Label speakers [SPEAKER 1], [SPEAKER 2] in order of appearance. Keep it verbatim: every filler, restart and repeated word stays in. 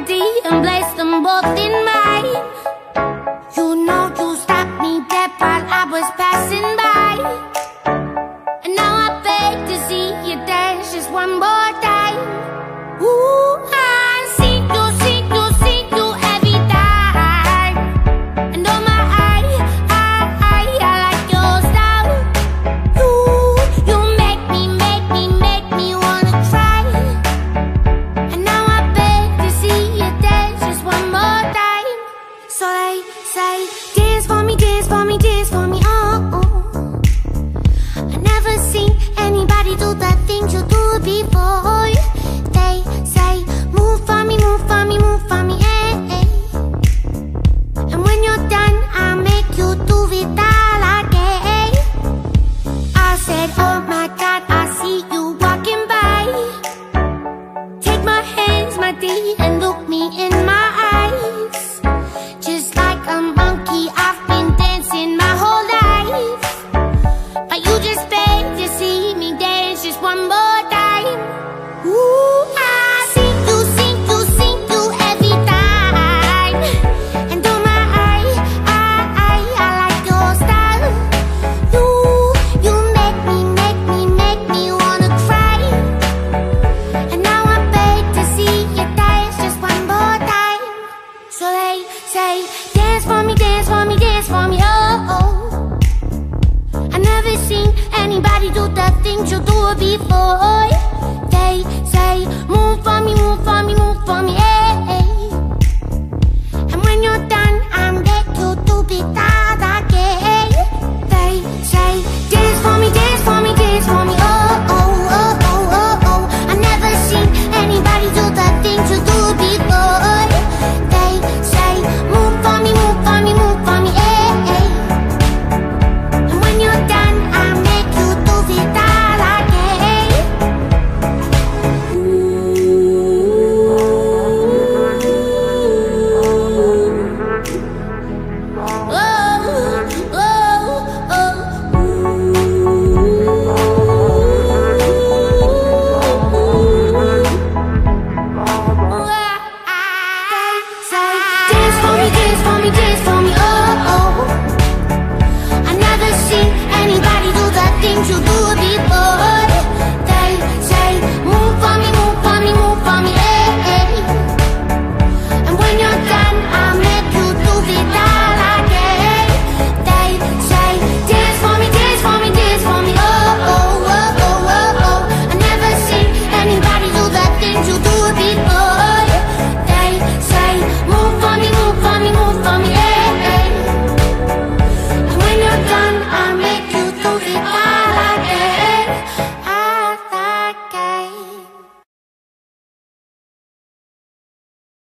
[SPEAKER 1] D and place them both in mine. You know you stopped me dead while I was passing by, and now I beg to see you dance just one more time. Ooh, I see you, see you, see you every time. And oh my, I, I, I, I like your style. You, you make me, make me, make me wanna try. And now I beg to see you dance just one more time. So they say, dance for me, dance for me, dance for me, oh, oh. I never seen anybody do the things you do before. They say, move for me, move for me, move for me, eh, eh. And when you're done, I'll make you do it all again. I said, oh my God, I see you walking by. Take my hands, my D, and